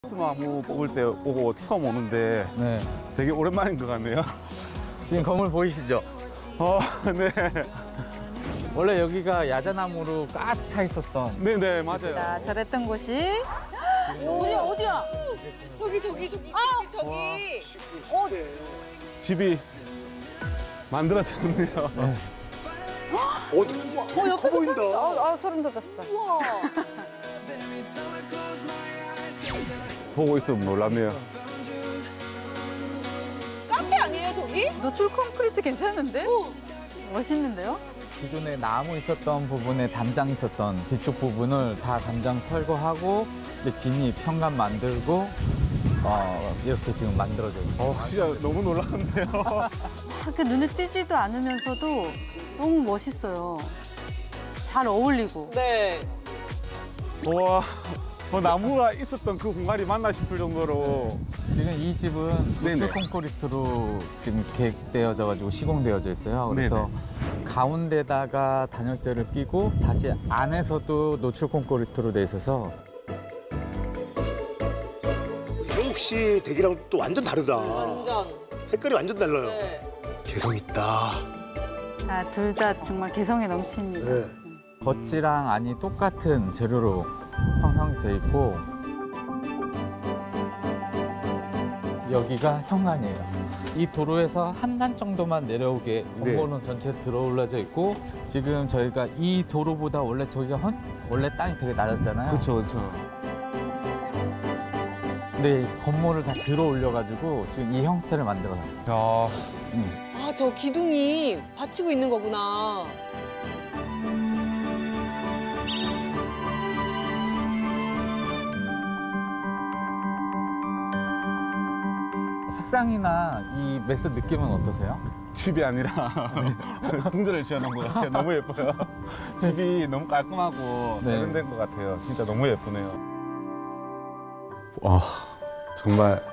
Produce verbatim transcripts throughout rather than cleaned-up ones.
나무 뽑을 때 오고 처음 오는데 네. 되게 오랜만인 것 같네요. 지금 건물 보이시죠? 어, 네. 원래 여기가 야자나무로 꽉 차 있었던. 네네, 맞아요. 자, 저랬던 곳이 어디야 어디야? 저기 저기 저기 아! 저기 어 집이 만들어졌네요. 네. 어, 되게 어, 옆에 커 보인다. 아, 아 소름 돋았어. 우와 보고 있으면 놀랍네요. 카페 아니에요 저기? 노출 콘크리트 괜찮은데? 멋있는데요? 기존에 나무 있었던 부분에 담장 있었던 뒤쪽 부분을 다 담장 철거하고 이제 진입 현관 만들고 어, 이렇게 지금 만들어져 있어요. 어, 진짜 너무 놀랐네요. 그 눈에 띄지도 않으면서도 너무 멋있어요. 잘 어울리고. 네 와, 어, 나무가 있었던 그 공간이 맞나 싶을 정도로. 지금 이 집은 네네. 노출 콘크리트로 지금 계획되어져 가지고 시공되어져 있어요. 그래서 가운데다가 단열재를 끼고 다시 안에서도 노출 콘크리트로 돼 있어서 혜욱 씨 댁이랑 또 완전 다르다. 완전 색깔이 완전 달라요. 네. 개성 있다. 아, 둘 다 정말 개성이 넘칩니다. 네. 겉이랑 안이 똑같은 재료로 형성이 돼 있고 여기가 현관이에요. 이 도로에서 한 단 정도만 내려오게 네. 공고는 전체 들어올라져 있고 지금 저희가 이 도로보다 원래 저기가 헌, 원래 땅이 되게 낮았잖아요. 그렇죠, 그렇죠. 근데 이 건물을 다 들어 올려가지고 지금 이 형태를 만들어놨어요. 야, 아 저 기둥이 받치고 있는 거구나. 색상이나 이 메스 느낌은 어떠세요? 집이 아니라 궁전을 지어놓은 것 같아요. 너무 예뻐요. 집이 너무 깔끔하고 네. 세련된 것 같아요. 진짜 너무 예쁘네요. 와, 정말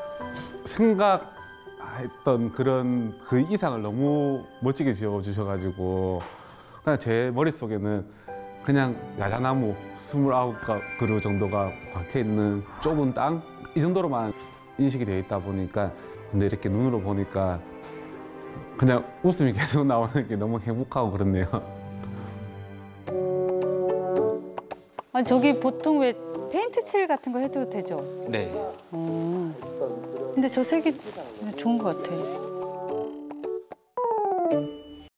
생각했던 그런 그 이상을 너무 멋지게 지어주셔가지고 그냥 제 머릿속에는 그냥 야자나무 스물아홉 그루 정도가 박혀있는 좁은 땅? 이 정도로만 인식이 되어 있다 보니까 근데 이렇게 눈으로 보니까 그냥 웃음이 계속 나오는 게 너무 행복하고 그렇네요. 아니, 저기 보통 왜 페인트 칠 같은 거 해도 되죠? 네. 음. 근데 저 색이 좋은 것 같아.